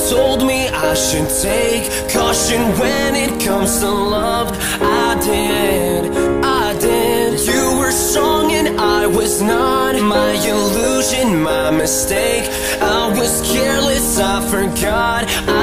told me I should take caution when it comes to love. I did. You were strong and I was not. My illusion, my mistake. I was careless, I forgot.